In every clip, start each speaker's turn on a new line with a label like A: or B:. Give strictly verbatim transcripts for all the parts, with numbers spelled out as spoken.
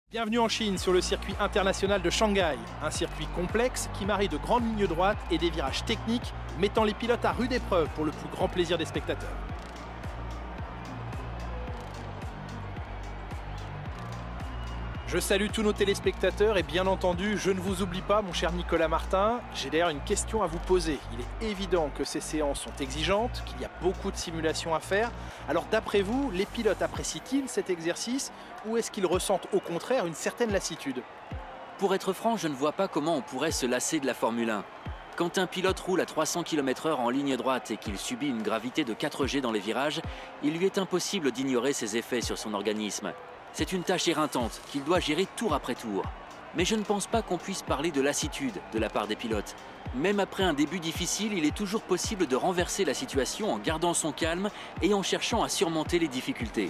A: Bienvenue en Chine sur le circuit international de Shanghai, un circuit complexe qui marie de grandes lignes droites et des virages techniques, mettant les pilotes à rude épreuve pour le plus grand plaisir des spectateurs. Je salue tous nos téléspectateurs et bien entendu, je ne vous oublie pas mon cher Nicolas Martin. J'ai d'ailleurs une question à vous poser. Il est évident que ces séances sont exigeantes, qu'il y a beaucoup de simulations à faire. Alors d'après vous, les pilotes apprécient-ils cet exercice ou est-ce qu'ils ressentent au contraire une certaine lassitude?
B: Pour être franc, je ne vois pas comment on pourrait se lasser de la Formule un. Quand un pilote roule à trois cents kilomètres heure en ligne droite et qu'il subit une gravité de quatre G dans les virages, il lui est impossible d'ignorer ses effets sur son organisme. C'est une tâche éreintante qu'il doit gérer tour après tour. Mais je ne pense pas qu'on puisse parler de lassitude de la part des pilotes. Même après un début difficile, il est toujours possible de renverser la situation en gardant son calme et en cherchant à surmonter les difficultés.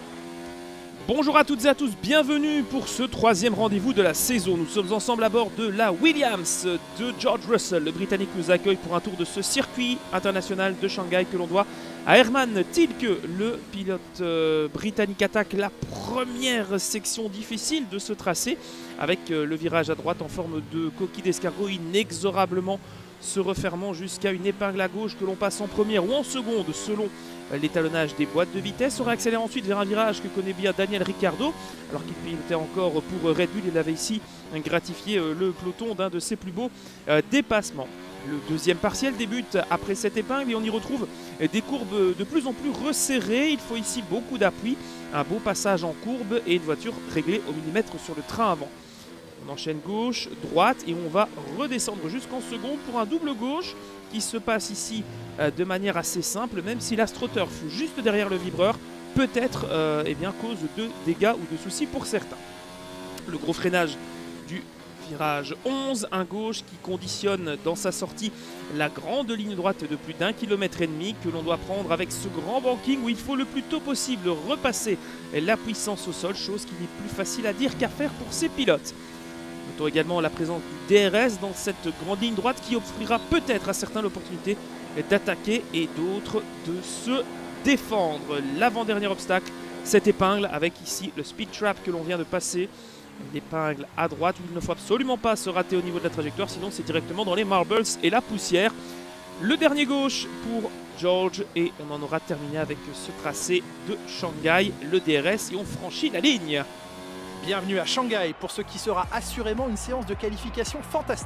C: Bonjour à toutes et à tous, bienvenue pour ce troisième rendez-vous de la saison. Nous sommes ensemble à bord de la Williams de George Russell. Le Britannique nous accueille pour un tour de ce circuit international de Shanghai que l'on doit à Herman Tilke. Le pilote euh, britannique attaque la première section difficile de ce tracé avec euh, le virage à droite en forme de coquille d'escargot inexorablement se refermant jusqu'à une épingle à gauche que l'on passe en première ou en seconde selon l'étalonnage des boîtes de vitesse. On réaccélère ensuite vers un virage que connaît bien Daniel Ricciardo alors qu'il pilotait encore pour Red Bull. Il avait ici gratifié le peloton d'un de ses plus beaux dépassements. Le deuxième partiel débute après cette épingle et on y retrouve des courbes de plus en plus resserrées. Il faut ici beaucoup d'appui, un beau passage en courbe et une voiture réglée au millimètre sur le train avant. On enchaîne gauche, droite et on va redescendre jusqu'en seconde pour un double gauche qui se passe ici euh, de manière assez simple, même si l'AstroTurf juste derrière le vibreur peut être euh, eh bien, cause de dégâts ou de soucis pour certains. Le gros freinage du virage onze, un gauche qui conditionne dans sa sortie la grande ligne droite de plus d'un kilomètre et demi que l'on doit prendre avec ce grand banking où il faut le plus tôt possible repasser la puissance au sol, chose qui n'est plus facile à dire qu'à faire pour ces pilotes. Notons également la présence du D R S dans cette grande ligne droite qui offrira peut-être à certains l'opportunité d'attaquer et d'autres de se défendre. L'avant-dernier obstacle, cette épingle avec ici le speed trap que l'on vient de passer. L'épingle à droite où il ne faut absolument pas se rater au niveau de la trajectoire, sinon c'est directement dans les marbles et la poussière. Le dernier gauche pour George et on en aura terminé avec ce tracé de Shanghai, le D R S et on franchit la ligne.
A: Bienvenue à Shanghai pour ce qui sera assurément une séance de qualification fantastique.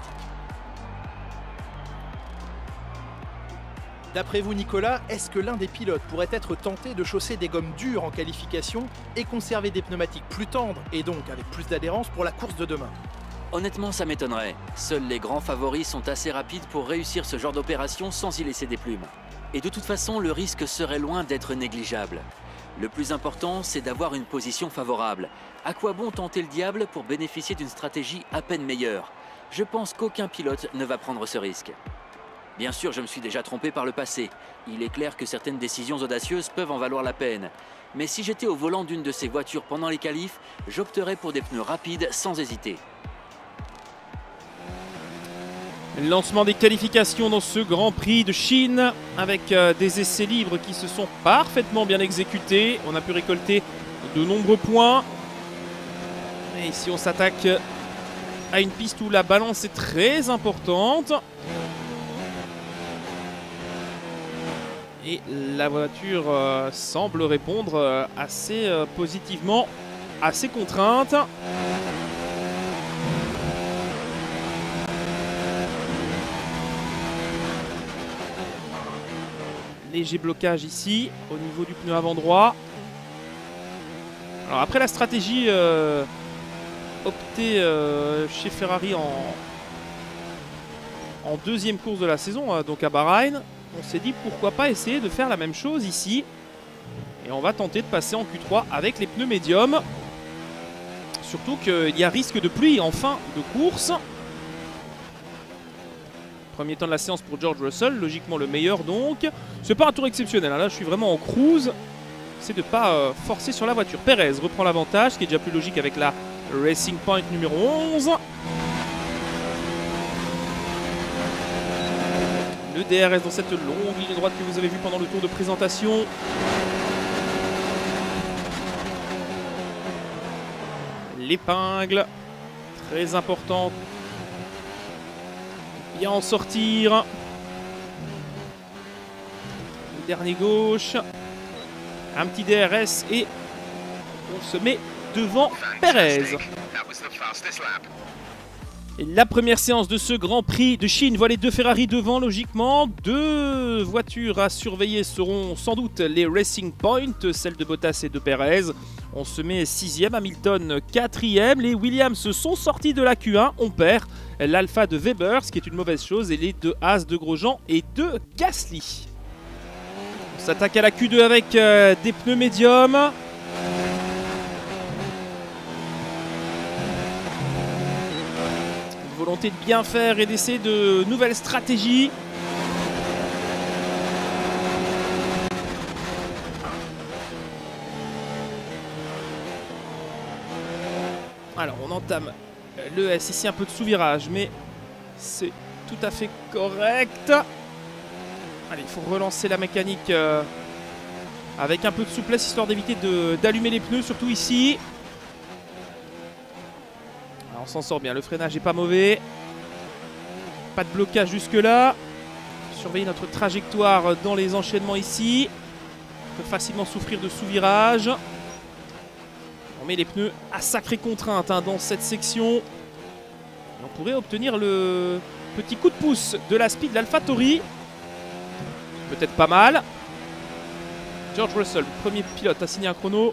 A: D'après vous Nicolas, est-ce que l'un des pilotes pourrait être tenté de chausser des gommes dures en qualification et conserver des pneumatiques plus tendres et donc avec plus d'adhérence pour la course de demain?
B: Honnêtement, ça m'étonnerait. Seuls les grands favoris sont assez rapides pour réussir ce genre d'opération sans y laisser des plumes. Et de toute façon, le risque serait loin d'être négligeable. Le plus important, c'est d'avoir une position favorable. À quoi bon tenter le diable pour bénéficier d'une stratégie à peine meilleure? Je pense qu'aucun pilote ne va prendre ce risque. Bien sûr, je me suis déjà trompé par le passé. Il est clair que certaines décisions audacieuses peuvent en valoir la peine. Mais si j'étais au volant d'une de ces voitures pendant les qualifs, j'opterais pour des pneus rapides sans hésiter.
C: Lancement des qualifications dans ce Grand Prix de Chine avec euh, des essais libres qui se sont parfaitement bien exécutés. On a pu récolter de nombreux points. Et ici on s'attaque à une piste où la balance est très importante. Et la voiture euh, semble répondre euh, assez euh, positivement à ces contraintes. Léger blocage ici au niveau du pneu avant droit. Alors après la stratégie euh, optée euh, chez Ferrari en, en deuxième course de la saison, euh, donc à Bahreïn, on s'est dit pourquoi pas essayer de faire la même chose ici. Et on va tenter de passer en Q trois avec les pneus médiums. Surtout qu'il y a risque de pluie en fin de course. Premier temps de la séance pour George Russell, logiquement le meilleur donc. C'est pas un tour exceptionnel, hein. Là je suis vraiment en cruise. C'est de ne pas euh, forcer sur la voiture. Perez reprend l'avantage, ce qui est déjà plus logique avec la Racing Point numéro onze. Le D R S dans cette longue ligne droite que vous avez vue pendant le tour de présentation. l'épingle. Très important. Bien en sortir. Le dernier gauche. Un petit D R S et on se met devant Perez. Et la première séance de ce Grand Prix de Chine voit les deux Ferrari devant logiquement. Deux voitures à surveiller seront sans doute les Racing Point, celles de Bottas et de Perez. On se met sixième, Hamilton quatrième. Les Williams sont sortis de la Q un. On perd l'Alpha de Weber, ce qui est une mauvaise chose, et les deux As de Grosjean et de Gasly. On s'attaque à la Q deux avec euh, des pneus médiums. Volonté de bien faire et d'essayer de nouvelles stratégies. Alors on entame le S, ici un peu de sous-virage, mais c'est tout à fait correct. Allez, il faut relancer la mécanique euh, avec un peu de souplesse, histoire d'éviter d'allumer les pneus, surtout ici. Alors, on s'en sort bien, le freinage n'est pas mauvais. Pas de blocage jusque là. Surveiller notre trajectoire dans les enchaînements ici. On peut facilement souffrir de sous-virage. On met les pneus à sacrée contrainte hein, dans cette section. Et on pourrait obtenir le petit coup de pouce de la speed de l'AlphaTauri. Peut-être pas mal. George Russell, premier pilote à signer un chrono.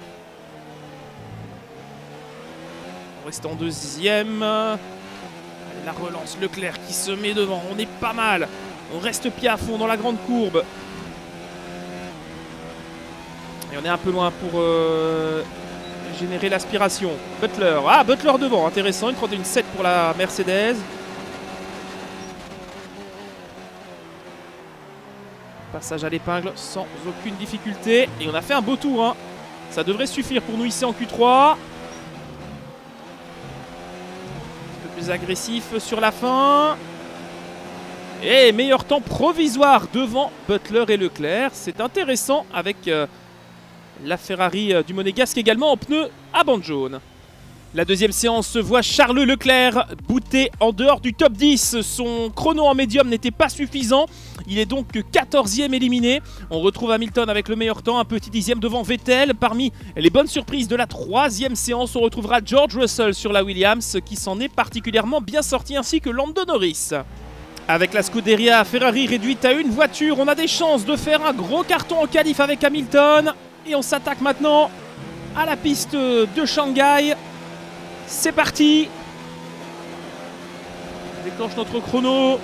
C: On reste en deuxième. Allez, la relance, Leclerc qui se met devant. On est pas mal. On reste pied à fond dans la grande courbe. Et on est un peu loin pour euh, générer l'aspiration. Butler. Ah, Butler devant. Intéressant. Une trente et un sept pour la Mercedes. Passage à l'épingle sans aucune difficulté. Et on a fait un beau tour. Hein. Ça devrait suffire pour nous ici en Q trois. Un peu plus agressif sur la fin. Et meilleur temps provisoire devant Butler et Leclerc. C'est intéressant avec euh, la Ferrari euh, du Monégasque également en pneus à bande jaune. La deuxième séance voit Charles Leclerc bouté en dehors du top dix. Son chrono en médium n'était pas suffisant. Il est donc quatorzième éliminé. On retrouve Hamilton avec le meilleur temps, un petit dixième devant Vettel. Parmi les bonnes surprises de la troisième séance, on retrouvera George Russell sur la Williams qui s'en est particulièrement bien sorti, ainsi que Lando Norris. Avec la Scuderia Ferrari réduite à une voiture, on a des chances de faire un gros carton en qualif avec Hamilton. Et on s'attaque maintenant à la piste de Shanghai. C'est parti. On déclenche notre chrono.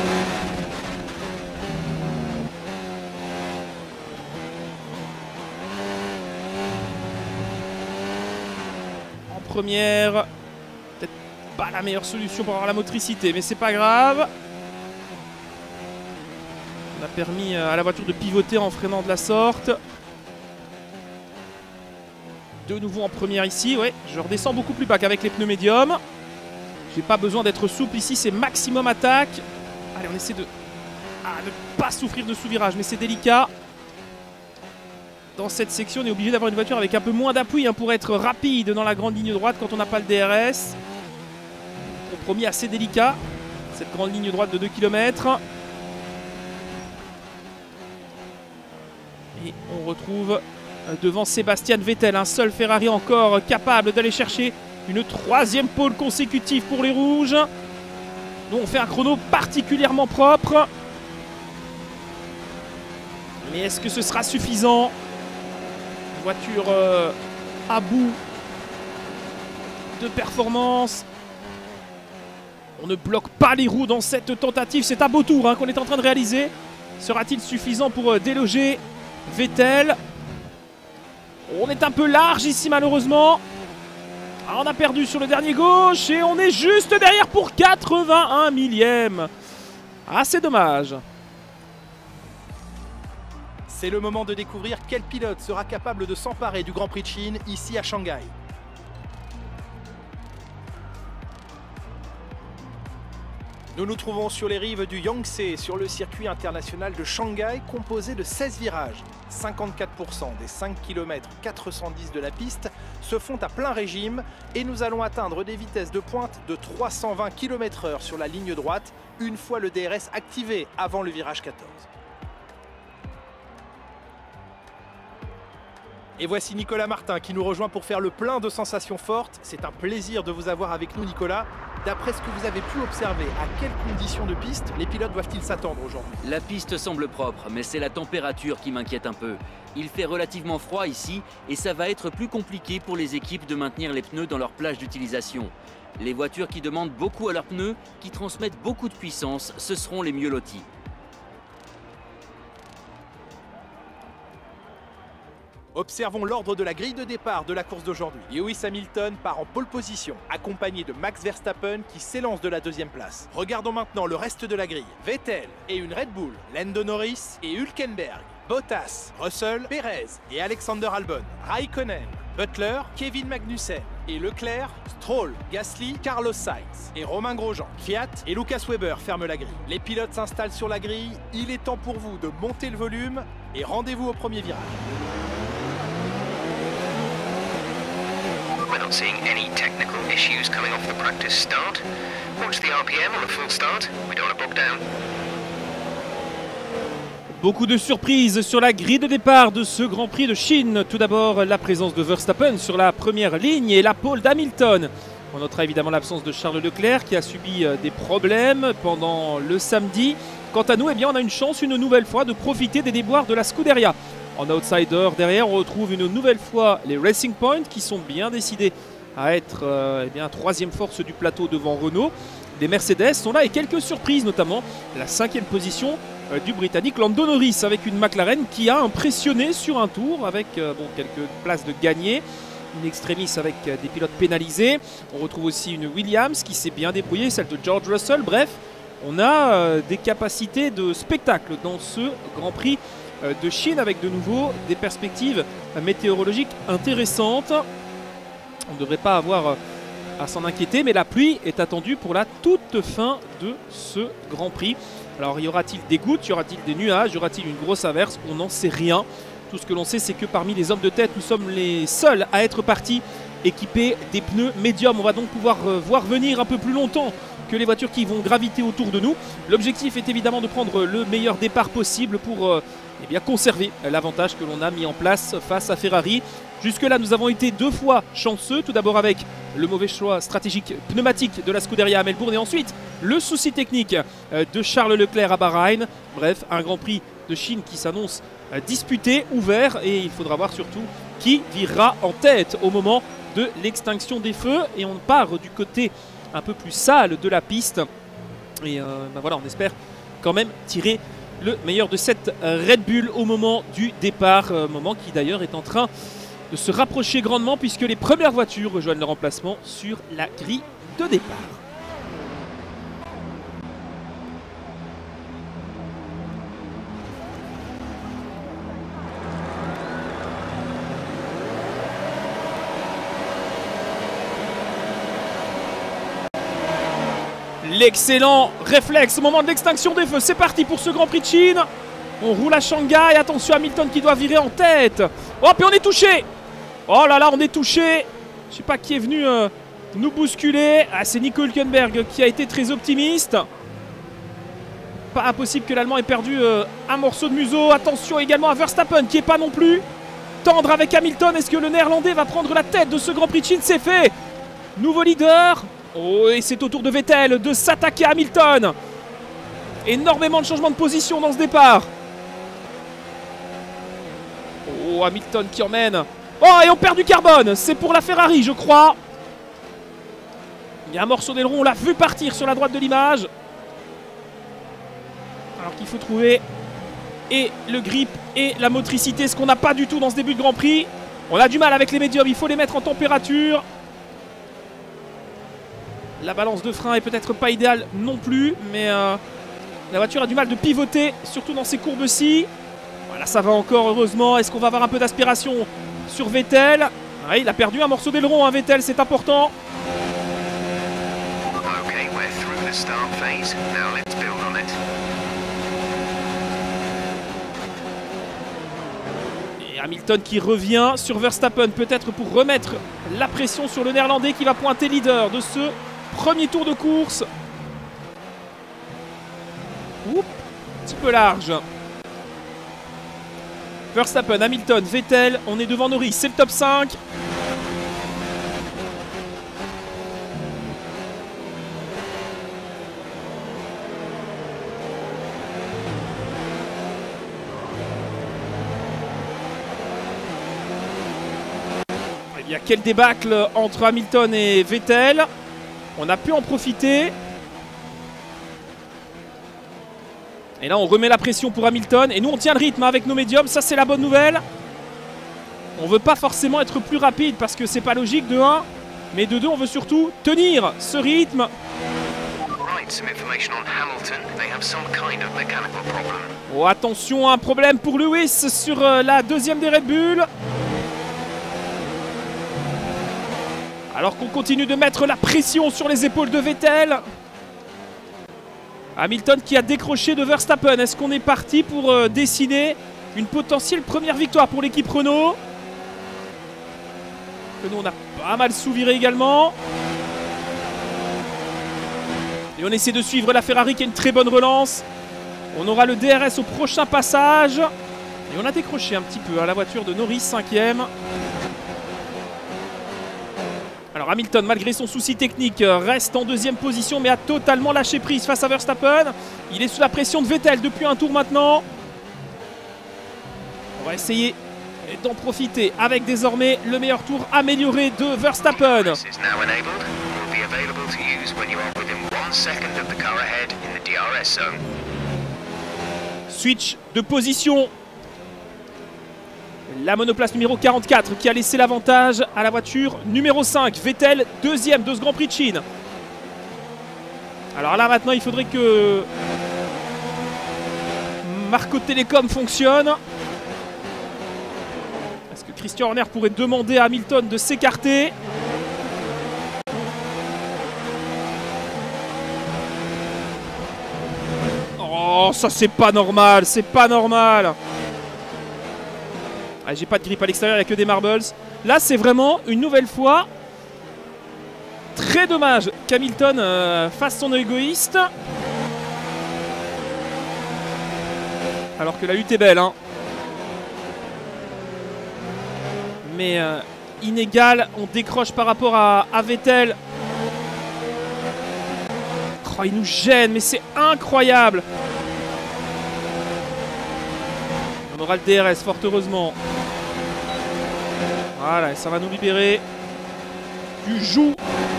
C: En première, peut-être pas la meilleure solution pour avoir la motricité, mais c'est pas grave. On a permis à la voiture de pivoter en freinant de la sorte. De nouveau en première ici, ouais, je redescends beaucoup plus bas qu'avec les pneus médiums. J'ai pas besoin d'être souple ici, c'est maximum attaque. Allez, on essaie de ah, ne pas souffrir de sous-virage, mais c'est délicat. Dans cette section, on est obligé d'avoir une voiture avec un peu moins d'appui hein, pour être rapide dans la grande ligne droite quand on n'a pas le D R S. Compromis assez délicat, cette grande ligne droite de deux kilomètres. Et on retrouve devant Sébastien Vettel, un seul Ferrari encore capable d'aller chercher une troisième pole consécutive pour les rouges. Nous on fait un chrono particulièrement propre. Mais est-ce que ce sera suffisant? Voiture euh, à bout de performance. On ne bloque pas les roues dans cette tentative. C'est un beau tour hein, qu'on est en train de réaliser. Sera-t-il suffisant pour euh, déloger Vettel? On est un peu large ici malheureusement. Ah, on a perdu sur le dernier gauche et on est juste derrière pour quatre-vingt-un millième. Ah, c'est dommage.
A: C'est le moment de découvrir quel pilote sera capable de s'emparer du Grand Prix de Chine ici à Shanghai. Nous nous trouvons sur les rives du Yangtze, sur le circuit international de Shanghai, composé de seize virages. cinquante-quatre pour cent des cinq kilomètres quatre cent dix de la piste se font à plein régime et nous allons atteindre des vitesses de pointe de trois cent vingt kilomètres heure sur la ligne droite, une fois le D R S activé avant le virage quatorze. Et voici Nicolas Martin qui nous rejoint pour faire le plein de sensations fortes. C'est un plaisir de vous avoir avec nous, Nicolas. D'après ce que vous avez pu observer, à quelles conditions de piste les pilotes doivent-ils s'attendre aujourd'hui?
B: La piste semble propre, mais c'est la température qui m'inquiète un peu. Il fait relativement froid ici et ça va être plus compliqué pour les équipes de maintenir les pneus dans leur plage d'utilisation. Les voitures qui demandent beaucoup à leurs pneus, qui transmettent beaucoup de puissance, ce seront les mieux lotis.
A: Observons l'ordre de la grille de départ de la course d'aujourd'hui. Lewis Hamilton part en pole position, accompagné de Max Verstappen qui s'élance de la deuxième place. Regardons maintenant le reste de la grille. Vettel et une Red Bull, Lando Norris et Hülkenberg, Bottas, Russell, Perez et Alexander Albon, Raikkonen, Butler, Kevin Magnussen et Leclerc, Stroll, Gasly, Carlos Sainz et Romain Grosjean. Fiat et Lucas Weber ferment la grille. Les pilotes s'installent sur la grille. Il est temps pour vous de monter le volume et rendez-vous au premier virage.
D: We're not seeing any technical issues coming off the practice start. Watch the R P M on a full start. We don't want to bog down.
C: Beaucoup de surprises sur la grille de départ de ce Grand Prix de Chine. Tout d'abord, la présence de Verstappen sur la première ligne et la pole d'Hamilton. On notera évidemment l'absence de Charles Leclerc qui a subi des problèmes pendant le samedi. Quant à nous, eh bien, on a une chance une nouvelle fois de profiter des déboires de la Scuderia. En outsider, derrière, on retrouve une nouvelle fois les Racing Point qui sont bien décidés à être euh, eh bien, troisième force du plateau devant Renault. Les Mercedes sont là et quelques surprises, notamment la cinquième position euh, du Britannique Lando Norris avec une McLaren qui a impressionné sur un tour avec euh, bon, quelques places de gagné. Une extremis avec euh, des pilotes pénalisés. On retrouve aussi une Williams qui s'est bien débrouillée, celle de George Russell. Bref, on a euh, des capacités de spectacle dans ce Grand Prix de Chine avec de nouveau des perspectives météorologiques intéressantes. On ne devrait pas avoir à s'en inquiéter, mais la pluie est attendue pour la toute fin de ce Grand Prix. Alors y aura-t-il des gouttes, y aura-t-il des nuages, y aura-t-il une grosse averse? On n'en sait rien. Tout ce que l'on sait, c'est que parmi les hommes de tête, nous sommes les seuls à être partis équipés des pneus médiums. On va donc pouvoir voir venir un peu plus longtemps que les voitures qui vont graviter autour de nous. L'objectif est évidemment de prendre le meilleur départ possible pour euh, eh bien, conserver l'avantage que l'on a mis en place face à Ferrari. Jusque-là, nous avons été deux fois chanceux. Tout d'abord avec le mauvais choix stratégique pneumatique de la Scuderia à Melbourne et ensuite le souci technique de Charles Leclerc à Bahreïn. Bref, un Grand Prix de Chine qui s'annonce disputé, ouvert et il faudra voir surtout qui virera en tête au moment de l'extinction des feux. Et on part du côté un peu plus sale de la piste et euh, ben voilà, on espère quand même tirer le meilleur de cette Red Bull au moment du départ, euh, moment qui d'ailleurs est en train de se rapprocher grandement puisque les premières voitures rejoignent leur emplacement sur la grille de départ. L'excellent réflexe au moment de l'extinction des feux. C'est parti pour ce Grand Prix de Chine. On roule à Shanghai. Attention, Hamilton qui doit virer en tête. Oh, puis on est touché. Oh là là, on est touché. Je sais pas qui est venu euh, nous bousculer. Ah, c'est Nico Hülkenberg qui a été très optimiste. Pas impossible que l'Allemand ait perdu euh, un morceau de museau. Attention également à Verstappen qui est pas non plus tendre avec Hamilton. Est-ce que le Néerlandais va prendre la tête de ce Grand Prix de Chine? C'est fait. Nouveau leader. Oh, et c'est au tour de Vettel de s'attaquer à Hamilton. Énormément de changements de position dans ce départ. Oh, Hamilton qui emmène. Oh, et on perd du carbone. C'est pour la Ferrari, je crois. Il y a un morceau d'aileron, on l'a vu partir sur la droite de l'image. Alors qu'il faut trouver et le grip et la motricité, ce qu'on n'a pas du tout dans ce début de Grand Prix. On a du mal avec les médiums, il faut les mettre en température. La balance de frein est peut-être pas idéale non plus, mais euh, la voiture a du mal de pivoter, surtout dans ces courbes-ci. Voilà, ça va encore, heureusement. Est-ce qu'on va avoir un peu d'aspiration sur Vettel? Ah, il a perdu un morceau d'aileron, hein, Vettel, c'est important.
D: Okay, we're through the start phase. Now let's build on it.
C: Et Hamilton qui revient sur Verstappen, peut-être pour remettre la pression sur le Néerlandais qui va pointer leader de ce premier tour de course. Oups, un petit peu large. Verstappen, Hamilton, Vettel, on est devant Norris, c'est le top cinq. Il y a quel débâcle entre Hamilton et Vettel. On a pu en profiter. Et là on remet la pression pour Hamilton. Et nous on tient le rythme avec nos médiums. Ça c'est la bonne nouvelle. On veut pas forcément être plus rapide parce que c'est pas logique de un. Mais de deux on veut surtout tenir ce rythme. Oh attention, un problème pour Lewis sur la deuxième des Red Bull. Alors qu'on continue de mettre la pression sur les épaules de Vettel. Hamilton qui a décroché de Verstappen. Est-ce qu'on est parti pour euh, dessiner une potentielle première victoire pour l'équipe Renault? Que nous on a pas mal sous-viré également. Et on essaie de suivre la Ferrari qui a une très bonne relance. On aura le D R S au prochain passage. Et on a décroché un petit peu à la voiture de Norris, cinquième. Alors Hamilton, malgré son souci technique, reste en deuxième position mais a totalement lâché prise face à Verstappen. Il est sous la pression de Vettel depuis un tour maintenant. On va essayer d'en profiter avec désormais le meilleur tour amélioré de Verstappen. Switch de position. La monoplace numéro quarante-quatre qui a laissé l'avantage à la voiture numéro cinq. Vettel, deuxième de ce Grand Prix de Chine. Alors là maintenant il faudrait que Marco Télécom fonctionne. Est-ce que Christian Horner pourrait demander à Hamilton de s'écarter? Oh ça c'est pas normal, c'est pas normal. Ah, j'ai pas de grippe à l'extérieur, il n'y a que des marbles. Là, c'est vraiment une nouvelle fois très dommage qu'Hamilton euh, fasse son égoïste. Alors que la lutte est belle. Hein. Mais euh, inégal, on décroche par rapport à, à Vettel. Oh, il nous gêne, mais c'est incroyable. On aura le D R S, fort heureusement. Voilà, ça va nous libérer du joug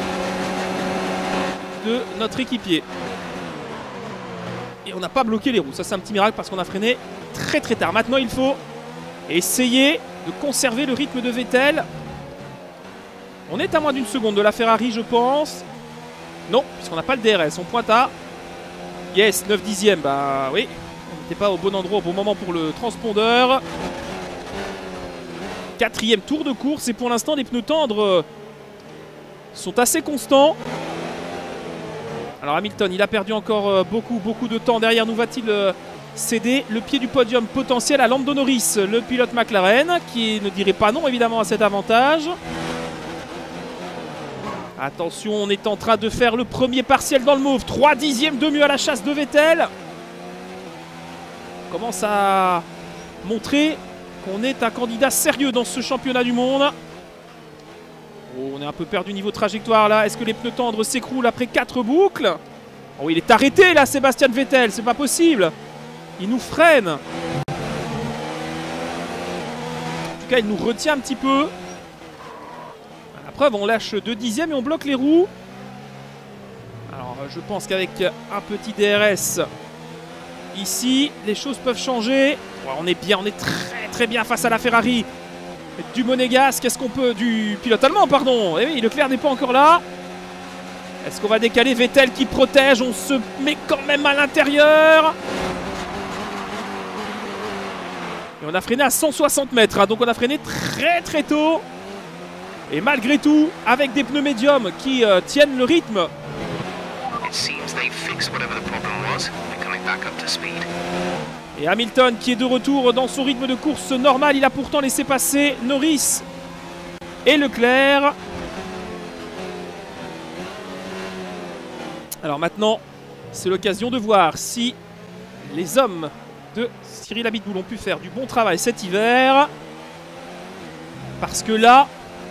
C: de notre équipier. Et on n'a pas bloqué les roues. Ça, c'est un petit miracle parce qu'on a freiné très très tard. Maintenant, il faut essayer de conserver le rythme de Vettel. On est à moins d'une seconde de la Ferrari, je pense. Non, puisqu'on n'a pas le D R S. On pointe à... Yes, neuf dixièmes. Bah oui. On n'était pas au bon endroit au bon moment pour le transpondeur. Quatrième tour de course et pour l'instant les pneus tendres sont assez constants. Alors Hamilton, il a perdu encore beaucoup beaucoup de temps. Derrière nous va-t-il céder le pied du podium potentiel à Lando Norris, le pilote McLaren, qui ne dirait pas non évidemment à cet avantage. Attention, on est en train de faire le premier partiel dans le mauve. trois dixièmes de mieux à la chasse de Vettel. On commence à montrer qu'on est un candidat sérieux dans ce championnat du monde. Oh, on est un peu perdu niveau trajectoire là. Est-ce que les pneus tendres s'écroulent après quatre boucles? Oh, il est arrêté là, Sébastien Vettel. C'est pas possible. Il nous freine. En tout cas, il nous retient un petit peu. La preuve, on lâche deux dixièmes et on bloque les roues. Alors, je pense qu'avec un petit D R S ici, les choses peuvent changer. Ouais, on est bien, on est très très bien face à la Ferrari du Monégasque. Est-ce qu'on peut... Du pilote allemand, pardon. Et oui, Leclerc n'est pas encore là. Est-ce qu'on va décaler Vettel qui protège? On se met quand même à l'intérieur. Et on a freiné à cent soixante mètres. Hein, donc on a freiné très très tôt. Et malgré tout, avec des pneus médiums qui euh, tiennent le rythme.
D: It seems they've fixed whatever the problem was. They're coming back up to speed.
C: Et Hamilton qui est de retour dans son rythme de course normal. Il a pourtant laissé passer Norris et Leclerc. Alors maintenant, c'est l'occasion de voir si les hommes de Cyril Abiteboul ont pu faire du bon travail cet hiver. Parce que là,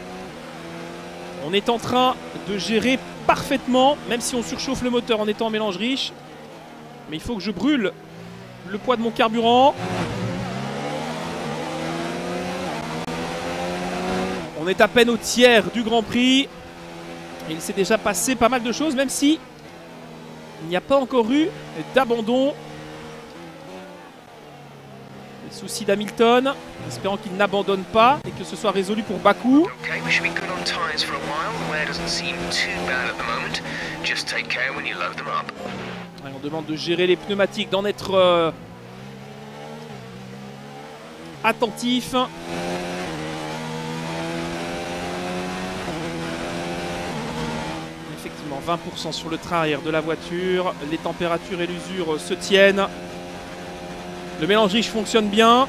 C: on est en train de gérer parfaitement, même si on surchauffe le moteur en étant en mélange riche. Mais il faut que je brûle le poids de mon carburant. On est à peine au tiers du Grand Prix. Et il s'est déjà passé pas mal de choses, même si il n'y a pas encore eu d'abandon. Les soucis d'Hamilton, espérant qu'il n'abandonne pas et que ce soit résolu pour Bakou.
D: Okay, we should be good on tyres for a while. The wear doesn't seem too bad at the moment. Just take care when you load them up.
C: Ouais, on demande de gérer les pneumatiques, d'en être euh, attentif. Effectivement, vingt pour cent sur le train arrière de la voiture. Les températures et l'usure se tiennent. Le mélange riche fonctionne bien.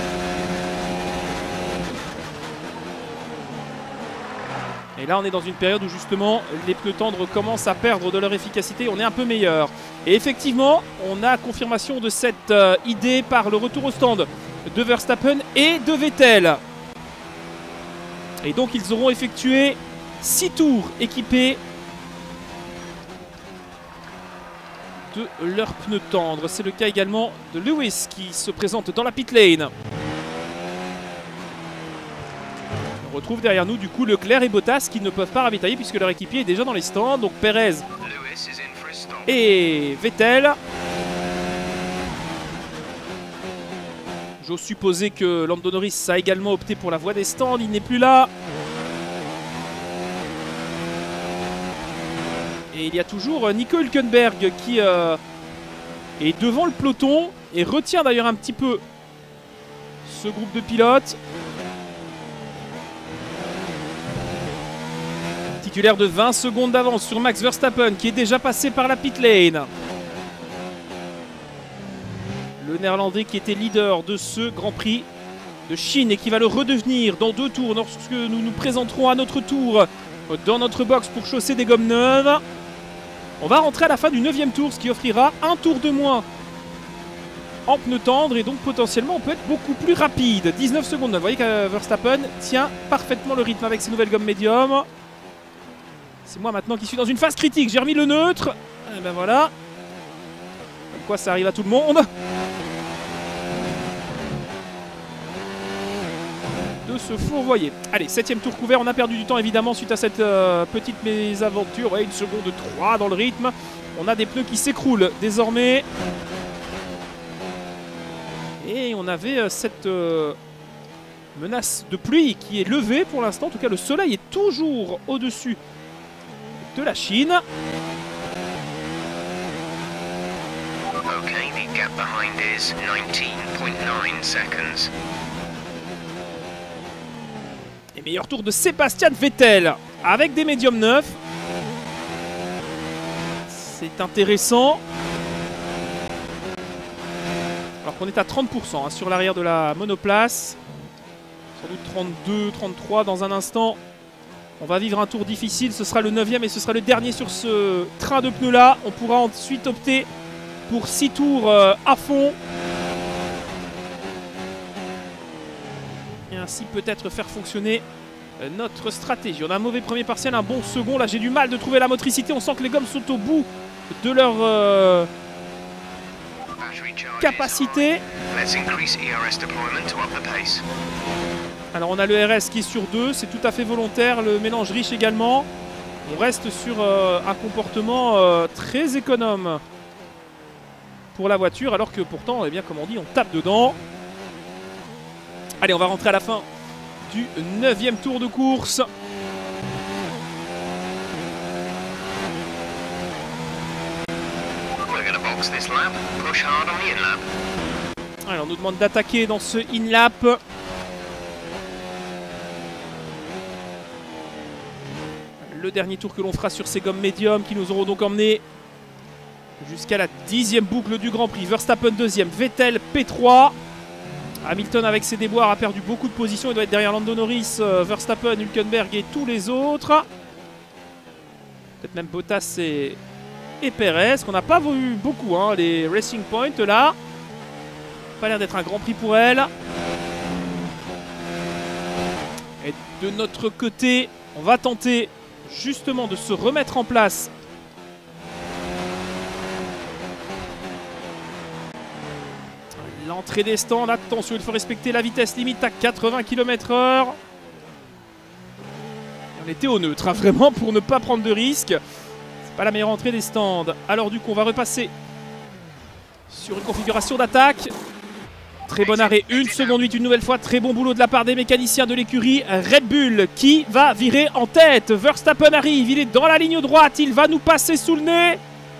C: Et là, on est dans une période où justement les pneus tendres commencent à perdre de leur efficacité. On est un peu meilleur. Et effectivement, on a confirmation de cette euh, idée par le retour au stand de Verstappen et de Vettel. Et donc, ils auront effectué six tours équipés de leurs pneus tendres. C'est le cas également de Lewis qui se présente dans la pit lane. On retrouve derrière nous du coup Leclerc et Bottas qui ne peuvent pas ravitailler puisque leur équipier est déjà dans les stands. Donc Perez et Vettel. J'ose supposer que Lando Norris a également opté pour la voie des stands. Il n'est plus là. Et il y a toujours Nico Hülkenberg qui euh, est devant le peloton et retient d'ailleurs un petit peu ce groupe de pilotes. Titulaire de vingt secondes d'avance sur Max Verstappen qui est déjà passé par la pit lane. Le néerlandais qui était leader de ce Grand Prix de Chine et qui va le redevenir dans deux tours lorsque nous nous présenterons à notre tour dans notre box pour chausser des gommes neuves. On va rentrer à la fin du neuvième tour, ce qui offrira un tour de moins en pneus tendres et donc potentiellement on peut être beaucoup plus rapide. dix-neuf secondes. Vous voyez que Verstappen tient parfaitement le rythme avec ses nouvelles gommes médium. C'est moi maintenant qui suis dans une phase critique. J'ai remis le neutre. Et ben voilà. Comme quoi ça arrive à tout le monde. De se fourvoyer. Allez, septième tour couvert. On a perdu du temps évidemment suite à cette euh, petite mésaventure. Ouais, une seconde trois dans le rythme. On a des pneus qui s'écroulent désormais. Et on avait euh, cette euh, menace de pluie qui est levée pour l'instant. En tout cas, le soleil est toujours au-dessus de la Chine.
D: Okay, the gap behind is nineteen point nine seconds.
C: Et meilleur tour de Sébastien Vettel avec des médiums neufs. C'est intéressant. Alors qu'on est à trente pour cent hein, sur l'arrière de la monoplace. Sans doute trente-deux, trente-trois dans un instant. On va vivre un tour difficile. Ce sera le neuvième et ce sera le dernier sur ce train de pneus là. On pourra ensuite opter pour six tours euh, à fond. Et ainsi peut-être faire fonctionner euh, notre stratégie. On a un mauvais premier partiel, un bon second. Là j'ai du mal de trouver la motricité. On sent que les gommes sont au bout de leur euh, capacité. Alors on a le R S qui est sur deux, c'est tout à fait volontaire, le mélange riche également. On reste sur euh, un comportement euh, très économe pour la voiture, alors que pourtant, eh bien, comme on dit, on tape dedans. Allez, on va rentrer à la fin du neuvième tour de course. Alors on nous demande d'attaquer dans ce in-lap. Le dernier tour que l'on fera sur ces gommes médium qui nous auront donc emmené jusqu'à la dixième boucle du Grand Prix. Verstappen deuxième, Vettel P trois. Hamilton avec ses déboires a perdu beaucoup de positions. Il doit être derrière Lando Norris, euh, Verstappen, Hülkenberg et tous les autres. Peut-être même Bottas et, et Perez, qu'on n'a pas vu beaucoup, hein, les Racing Point là. Pas l'air d'être un Grand Prix pour elle. Et de notre côté, on va tenter justement de se remettre en place. L'entrée des stands, attention, il faut respecter la vitesse limite à quatre-vingts kilomètres heure. On était au neutre, hein, vraiment, pour ne pas prendre de risques. C'est pas la meilleure entrée des stands. Alors du coup, on va repasser sur une configuration d'attaque. Très bon arrêt, une seconde huit, une nouvelle fois. Très bon boulot de la part des mécaniciens de l'écurie Red Bull qui va virer en tête. Verstappen arrive, il est dans la ligne droite, il va nous passer sous le nez.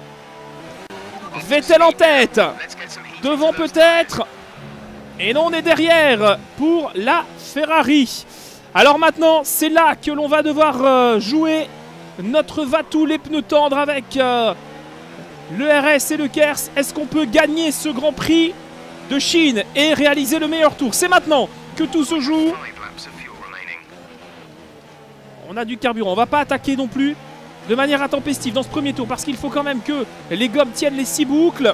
C: Vettel en tête. Devant peut-être. Et non, on est derrière pour la Ferrari. Alors maintenant, c'est là que l'on va devoir euh, jouer notre va-tout les pneus tendres avec euh, le R S et le Kers. Est-ce qu'on peut gagner ce Grand Prix de Chine et réaliser le meilleur tour? C'est maintenant que tout se joue. On a du carburant, on va pas attaquer non plus de manière intempestive dans ce premier tour parce qu'il faut quand même que les gommes tiennent les six boucles.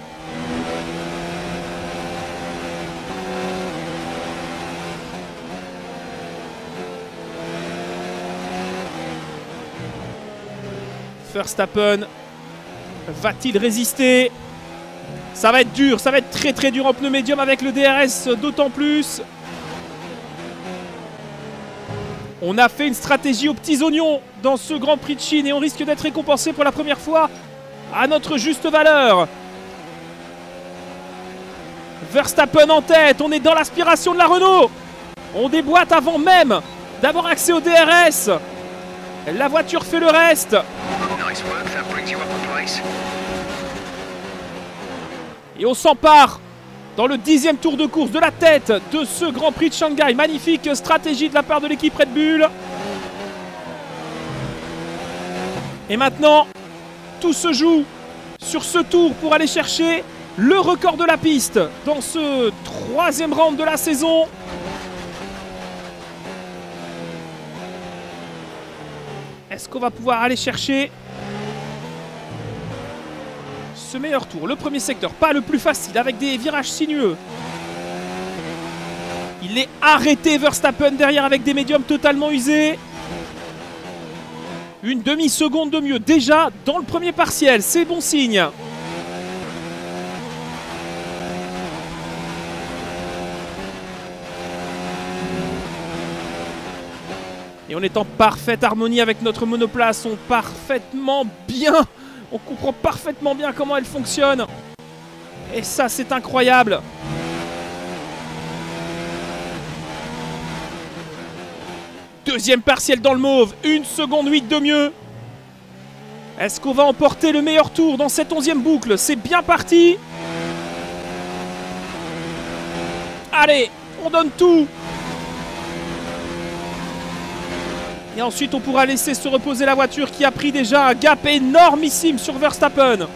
C: Verstappen va-t-il résister? Ça va être dur, ça va être très très dur en pneu médium avec le D R S d'autant plus. On a fait une stratégie aux petits oignons dans ce Grand Prix de Chine et on risque d'être récompensé pour la première fois à notre juste valeur. Verstappen en tête, on est dans l'aspiration de la Renault. On déboîte avant même d'avoir accès au D R S. La voiture fait le reste. Et on s'empare dans le dixième tour de course de la tête de ce Grand Prix de Shanghai. Magnifique stratégie de la part de l'équipe Red Bull. Et maintenant, tout se joue sur ce tour pour aller chercher le record de la piste dans ce troisième round de la saison. Est-ce qu'on va pouvoir aller chercher ce meilleur tour? Le premier secteur, pas le plus facile, avec des virages sinueux. Il est arrêté, Verstappen, derrière avec des médiums totalement usés. Une demi-seconde de mieux, déjà dans le premier partiel, c'est bon signe. Et on est en parfaite harmonie avec notre monoplace, on parfaitement bien. On comprend parfaitement bien comment elle fonctionne. Et ça, c'est incroyable. Deuxième partiel dans le mauve. Une seconde huit de mieux. Est-ce qu'on va emporter le meilleur tour dans cette onzième boucle? C'est bien parti. Allez, on donne tout. Et ensuite, on pourra laisser se reposer la voiture qui a pris déjà un gap énormissime sur Verstappen.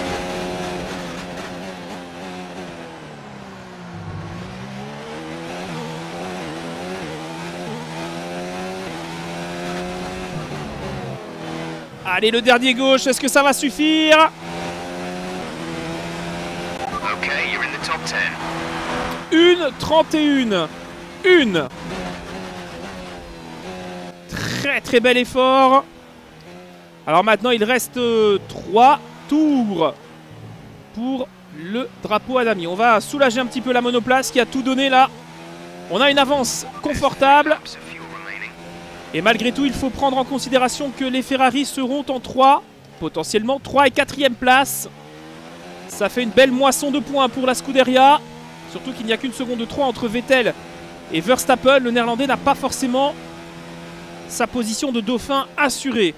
C: Allez, le dernier gauche, est-ce que ça va suffire?
D: Okay, you're in the top ten.
C: Une trente et une. Une. Très très bel effort. Alors maintenant il reste euh, trois tours pour le drapeau à damier. On va soulager un petit peu la monoplace qui a tout donné là. On a une avance confortable. Et malgré tout il faut prendre en considération que les Ferrari seront en trois. Potentiellement trois et quatrième place. Ça fait une belle moisson de points pour la Scuderia. Surtout qu'il n'y a qu'une seconde de trois entre Vettel et Verstappen. Le néerlandais n'a pas forcément sa position de dauphin assurée.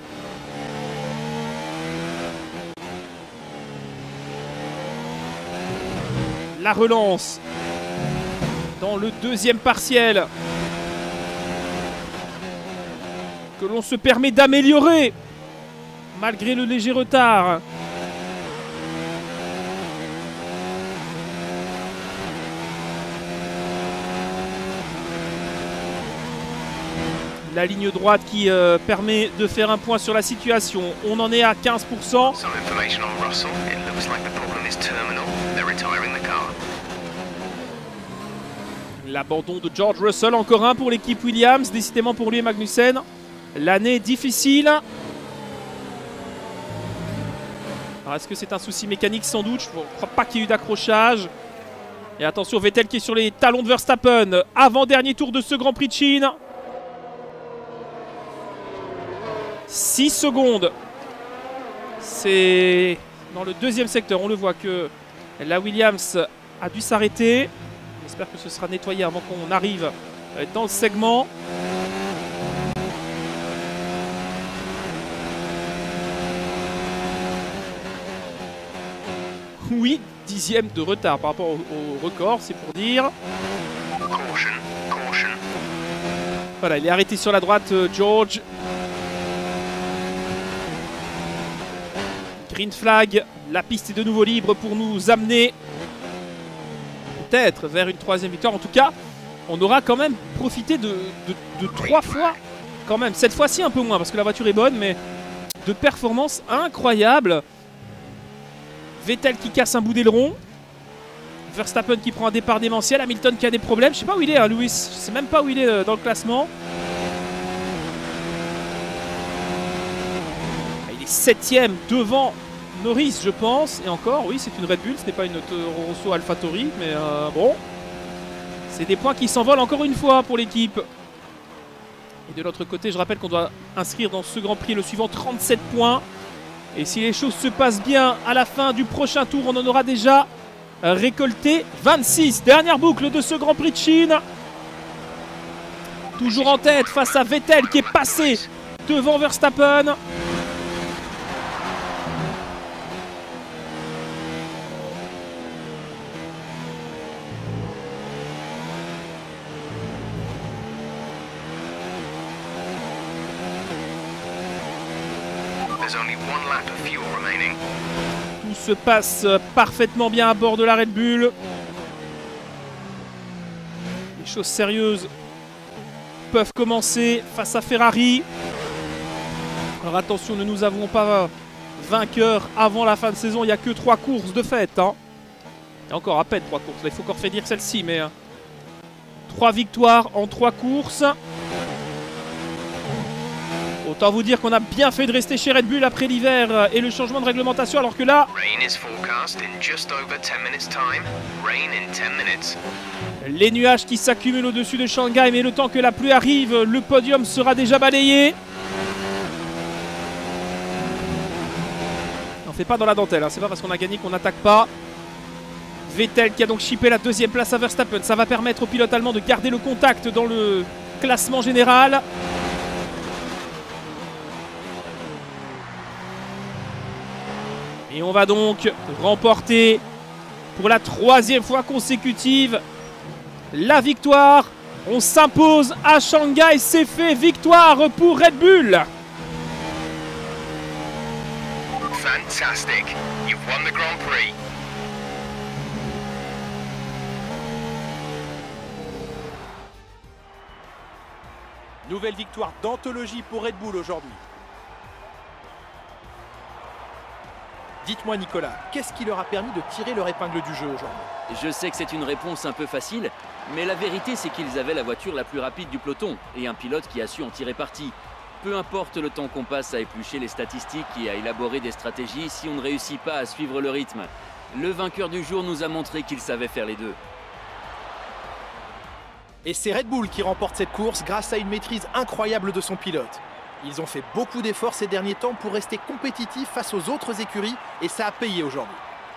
C: La relance dans le deuxième partiel que l'on se permet d'améliorer malgré le léger retard. la ligne droite qui euh, permet de faire un point sur la situation. On en est à quinze pour cent.
D: Some information on Russell. It looks like the problem is terminal. They're retiring the car.
C: L'abandon de George Russell, encore un pour l'équipe Williams. Décidément pour lui et Magnussen, l'année difficile. Est-ce que c'est un souci mécanique? Sans doute. Je ne crois pas qu'il y ait eu d'accrochage. Et attention, Vettel qui est sur les talons de Verstappen. Avant-dernier tour de ce Grand Prix de Chine. six secondes. C'est dans le deuxième secteur. On le voit que la Williams a dû s'arrêter. J'espère que ce sera nettoyé avant qu'on arrive dans le segment. Oui, dixième de retard par rapport au, au record, c'est pour dire.
D: Caution, caution.
C: Voilà, il est arrêté sur la droite, euh, George. Green flag, la piste est de nouveau libre pour nous amener peut-être vers une troisième victoire. En tout cas, on aura quand même profité de, de, de trois fois, quand même. Cette fois-ci un peu moins parce que la voiture est bonne, mais de performances incroyables. Vettel qui casse un bout d'aileron. Verstappen qui prend un départ démentiel. Hamilton qui a des problèmes. Je sais pas où il est, hein, Lewis. Je sais même pas où il est euh, dans le classement. Il est septième devant Norris, je pense. Et encore, oui, c'est une Red Bull. Ce n'est pas une Toro Rosso AlphaTauri. Mais euh, bon. C'est des points qui s'envolent encore une fois pour l'équipe. Et de l'autre côté, je rappelle qu'on doit inscrire dans ce Grand Prix le suivant trente-sept points. Et si les choses se passent bien, à la fin du prochain tour, on en aura déjà récolté vingt-six. Dernière boucle de ce Grand Prix de Chine. Toujours en tête face à Vettel qui est passé devant Verstappen. Tout se passe parfaitement bien à bord de la Red Bull. Les choses sérieuses peuvent commencer face à Ferrari. Alors attention, ne nous avons pas vainqueur avant la fin de saison. Il n'y a que trois courses de fait. Hein. Il y a encore à peine trois courses. Là, il faut encore finir celle-ci, mais hein. trois victoires en trois courses. Autant vous dire qu'on a bien fait de rester chez Red Bull après l'hiver et le changement de réglementation, alors que là, les nuages qui s'accumulent au-dessus de Shanghai, mais le temps que la pluie arrive, le podium sera déjà balayé. On fait pas dans la dentelle, hein. C'est pas parce qu'on a gagné qu'on n'attaque pas. Vettel qui a donc chippé la deuxième place à Verstappen. Ça va permettre au pilote allemand de garder le contact dans le classement général. Et on va donc remporter pour la troisième fois consécutive la victoire. On s'impose à Shanghai, c'est fait. Victoire pour Red Bull.
D: Fantastic. You've won the Grand Prix.
A: Nouvelle victoire d'anthologie pour Red Bull aujourd'hui. Dites-moi Nicolas, qu'est-ce qui leur a permis de tirer leur épingle du jeu aujourd'hui?
B: Je sais que c'est une réponse un peu facile, mais la vérité c'est qu'ils avaient la voiture la plus rapide du peloton et un pilote qui a su en tirer parti. Peu importe le temps qu'on passe à éplucher les statistiques et à élaborer des stratégies, si on ne réussit pas à suivre le rythme. Le vainqueur du jour nous a montré qu'il savait faire les deux.
A: Et c'est Red Bull qui remporte cette course grâce à une maîtrise incroyable de son pilote. Ils ont fait beaucoup d'efforts ces derniers temps pour rester compétitifs face aux autres écuries et ça a payé aujourd'hui.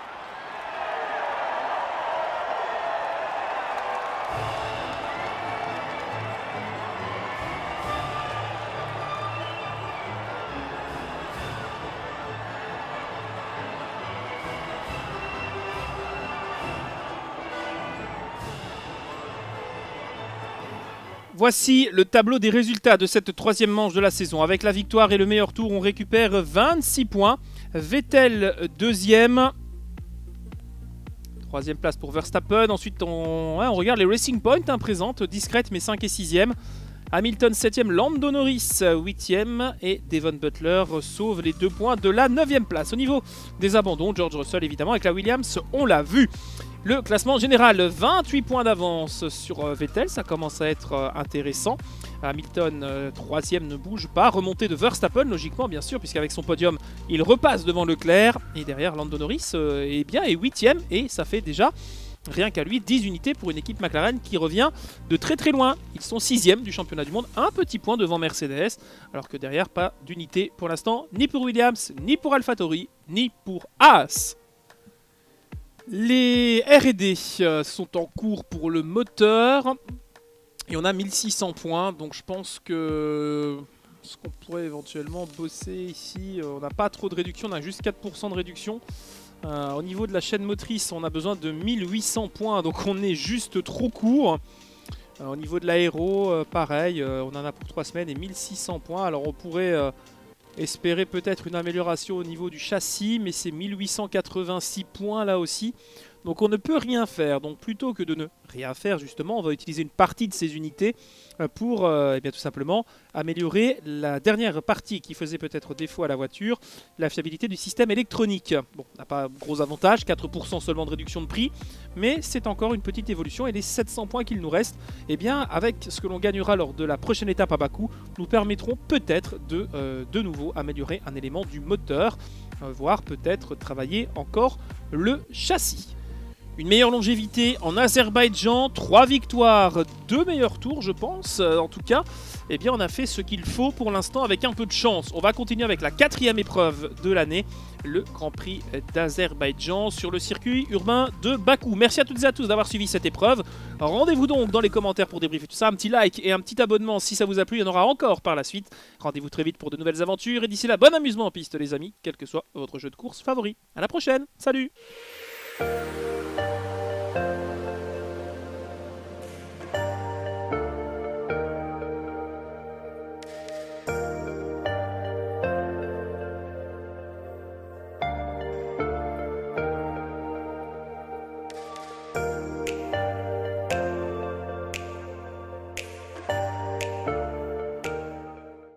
C: Voici le tableau des résultats de cette troisième manche de la saison. Avec la victoire et le meilleur tour, on récupère vingt-six points. Vettel deuxième. Troisième place pour Verstappen. Ensuite, on, ouais, on regarde les Racing Points hein, présentes, discrètes mais cinq et sixième. Hamilton septième, Lando Norris huitième et Devon Butler sauve les deux points de la neuvième place. Au niveau des abandons, George Russell évidemment avec la Williams, on l'a vu. Le classement général, vingt-huit points d'avance sur Vettel, ça commence à être intéressant. Hamilton, euh, troisième, ne bouge pas. Remontée de Verstappen, logiquement, bien sûr, puisqu'avec son podium, il repasse devant Leclerc. Et derrière, Lando Norris euh, est bien, est huitième, et ça fait déjà, rien qu'à lui, dix unités pour une équipe McLaren qui revient de très très loin. Ils sont sixième du championnat du monde, un petit point devant Mercedes, alors que derrière, pas d'unité pour l'instant, ni pour Williams, ni pour AlphaTauri, ni pour Haas. Les R et D sont en cours pour le moteur. Et on a mille six cents points. Donc je pense que ce qu'on pourrait éventuellement bosser ici, on n'a pas trop de réduction, on a juste quatre pour cent de réduction. Euh, au niveau de la chaîne motrice, on a besoin de mille huit cents points. Donc on est juste trop court. Euh, au niveau de l'aéro, euh, pareil, euh, on en a pour trois semaines et mille six cents points. Alors on pourrait... Euh, espérer peut-être une amélioration au niveau du châssis, mais c'est mille huit cent quatre-vingt-six points là aussi. Donc on ne peut rien faire. Donc plutôt que de ne rien faire, justement, on va utiliser une partie de ces unités pour euh, eh bien, tout simplement améliorer la dernière partie qui faisait peut-être défaut à la voiture, la fiabilité du système électronique. Bon, on n'a pas gros avantage, quatre pour cent seulement de réduction de prix, mais c'est encore une petite évolution et les sept cents points qu'il nous reste, eh bien, avec ce que l'on gagnera lors de la prochaine étape à Bakou, nous permettront peut-être de euh, de nouveau améliorer un élément du moteur, euh, voire peut-être travailler encore le châssis. Une meilleure longévité en Azerbaïdjan, trois victoires, deux meilleurs tours je pense. Euh, en tout cas, eh bien, on a fait ce qu'il faut pour l'instant avec un peu de chance. On va continuer avec la quatrième épreuve de l'année, le Grand Prix d'Azerbaïdjan sur le circuit urbain de Bakou. Merci à toutes et à tous d'avoir suivi cette épreuve. Rendez-vous donc dans les commentaires pour débriefer tout ça. Un petit like et un petit abonnement si ça vous a plu. Il y en aura encore par la suite. Rendez-vous très vite pour de nouvelles aventures. Et d'ici là, bon amusement en piste les amis, quel que soit votre jeu de course favori. À la prochaine, salut!